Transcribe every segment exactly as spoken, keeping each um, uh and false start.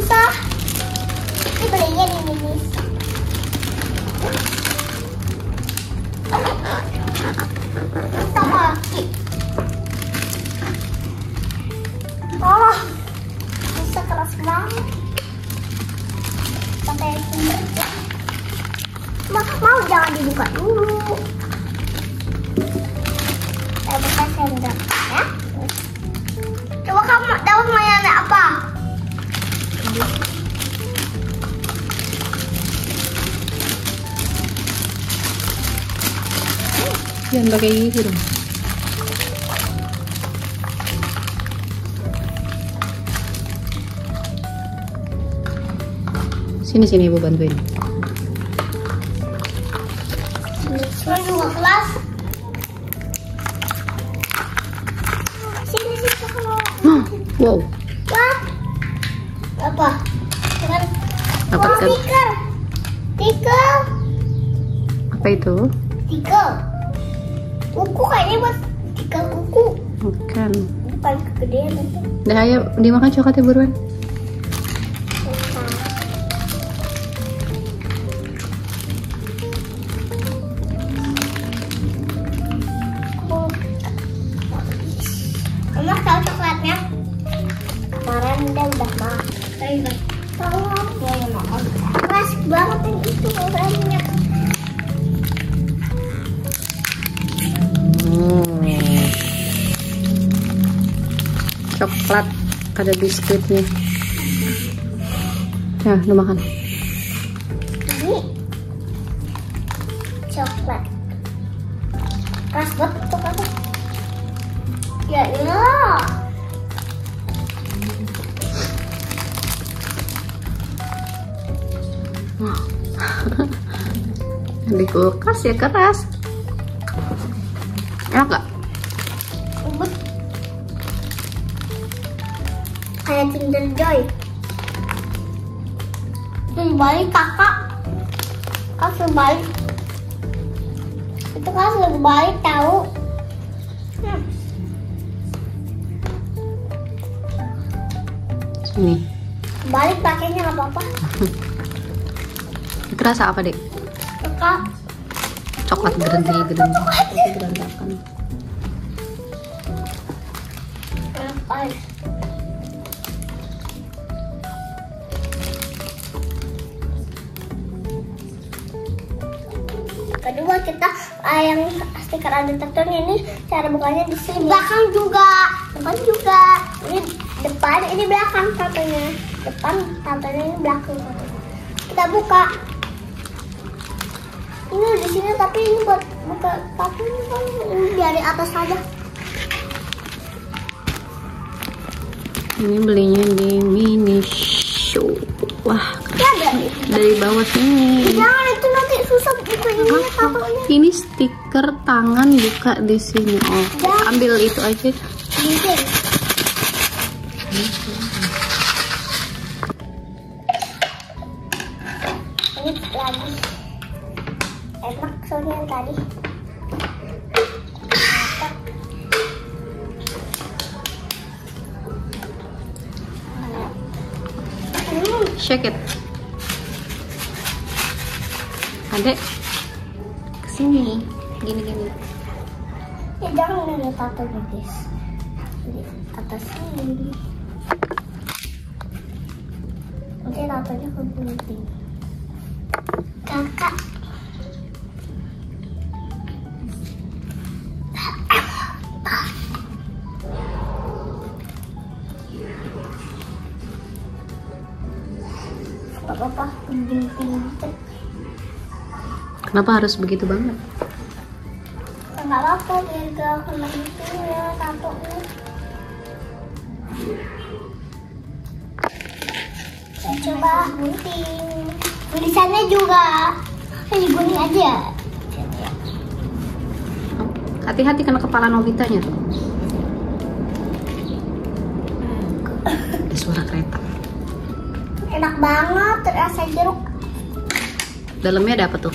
susah. Ini belinya di Minis. Sama lagi. Oh, bisa keras banget. Pakai sumber. Ma, mau jangan dibuka dulu. Saya buka sendok ya. Coba kamu tahu mainannya apa? Jangan pakai gigi dong. Sini sini ibu bantuin. Sini juga kelas. Sini sini kalau. Wow. Wah. Apa? Dengan Dapat kan? stiker. Stiker. Apa itu? Stiker. Kuku kayaknya buat stiker kuku. Bukan. Bukan kegedean itu. Udah ayo dimakan coklatnya buruan. Mama tahu coklatnya? Kemarin dia udah makan. Tahu ya yang makan. Keras banget yang itu banyak. Hmm. Coklat ada biskuitnya. Ya, udah makan. Ini coklat. Keras banget coklatnya. Ya iya. Di kulkas ya keras. Enak gak? Ubud. Kayak Kinder Joy. Sebalik kakak. Kak sebalik. Itu kan sebalik tahu. Hmm. Sini. Balik pakainya nggak apa-apa. Itu rasa apa, Dek? Kakak. Coklat gerendil-gerendil. Itu berantakan. Ngapain? Kedua kita uh, yang stiker agitatornya ini cara bukanya di sini. Belakang juga, depan juga. Ini depan, ini belakang satunya. Depan satunya, ini belakang satunya. Kita buka. Ini di sini tapi ini buat buka tapi ini kan ini dari atas saja. Ini belinya di Mini Show. Wah, Ya, ada. dari bawah sini. Jangan itu nanti susah buka ini taruhnya. Ini stiker tangan buka di sini. Oh, ambil itu aja. Ini Ini lagi enak soalnya yang tadi. Hmm. Shake it. Adek, kesini. Gini-gini. Ya jangan lihat tatonya guys. Di atas sini. Nanti tatonya kegunting. Kakak. Apa-apa gunting gitu. Kenapa harus begitu banget? Enggak apa-apa biar gak kena itu ya tatonya. Saya coba gunting. Tulisannya juga saya digunting aja. Hati-hati kena kepala Nobitanya tuh. Ada suara kereta. Enak banget, terasa jeruk. Dalamnya ada apa tuh?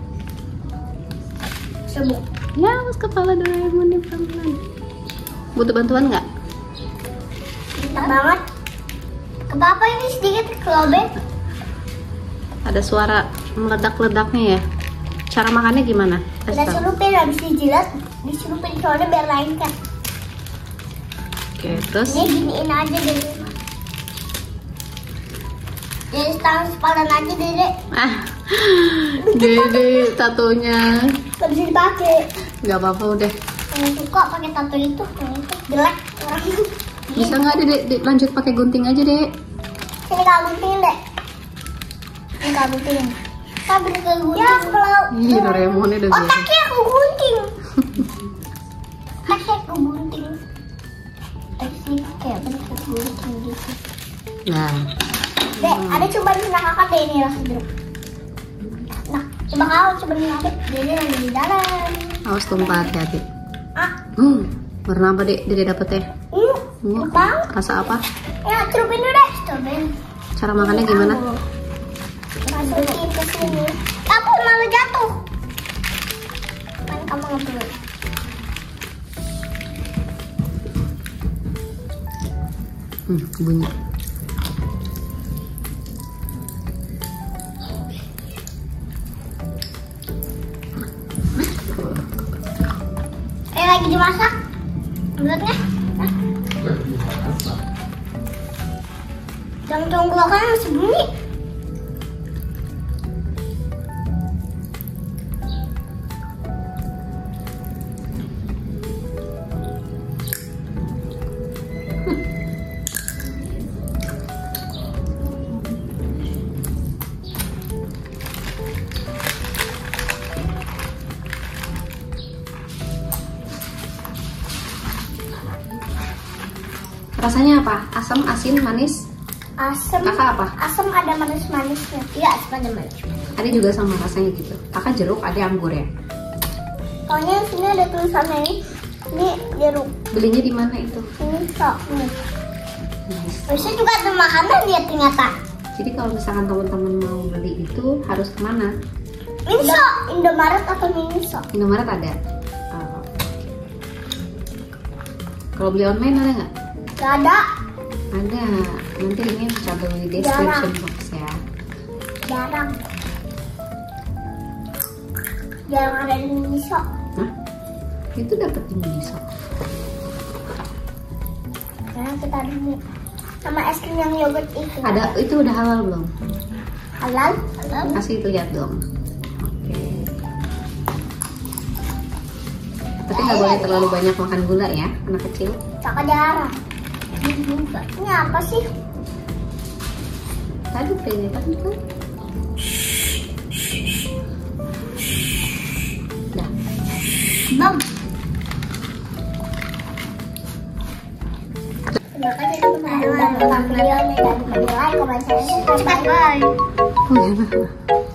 Semut. Ya, mas kepala Doraemon nih pelan-pelan. Butuh bantuan nggak? Enak banget. Kenapa ini sedikit kelobek? Ada suara meledak-ledaknya ya. Cara makannya gimana? Kita celupin, habis dijilat, dicelupin soalnya biar lengket. Oke, terus? Ini giniin aja deh. Jadi setengah sepalan aja deh. Ah, Dede tatonya. Gak bisa dipakai. Gak apa-apa udah. Yang suka pakai tato itu, yang itu jelek orang itu. Bisa nggak Dede Dede lanjut pakai gunting aja deh. Sini kak guntingin deh. Ini kak guntingin. Kak beri ke gunting. Ya kalau. Ih, Doraemonnya udah gitu. Otaknya aku gunting. Otaknya aku gunting. Terus ini kayak bentuk gunting gitu. Nah. Dek, ada coba di kakak deh ini rasa jeruk. Nah, coba kau coba nih adek. Dia lagi di dalam. Awas tumpah, hati-hati. Ah, Hmm, warna apa dek Dede dapetnya? hmm, Hmm, bang. rasa apa? Ya, celupin dulu deh. Celupin. Cara makannya gimana? Masukin ke sini. Kamu malah jatuh. Kan kamu ngambil. Hmm, bunyi. Eh, lagi dimasak. Mulutnya. Jangan belakangnya masih bunyi. Rasanya apa? Asam, asin, manis? Asam. Kakak apa? Asam ada manis-manisnya. Iya, asam ada manis. Ada juga sama rasanya gitu. Kakak jeruk, ada anggur ya? Soalnya sini ada tulisannya ini. Ini jeruk. Belinya di mana itu? Ini sok. Nih. Nice. Bisa juga ada makanan dia ternyata. Jadi kalau misalkan teman-teman mau beli itu harus kemana? Minso, Indomaret atau Miniso? Indomaret ada. Oh. Kalau beli online ada nggak? Gak ada. Ada. Nanti ini cantum di description box ya. Jarang. Jarang ada di Miniso. Hah? Itu dapat di Miniso. Karena kita ada ini. Sama es krim yang yogurt itu. Ada, itu udah halal belum? Halal? Halal. Kasih lihat dong. Oke. Tapi nggak boleh terlalu banyak makan gula ya, anak kecil. Caka darah. Ini apa sih? Tadi peringatan kan? Dah. Bang. Terima kasih teman-teman. Udah nonton videonya dan like, komen, share, subscribe. Bye. Oh, iya.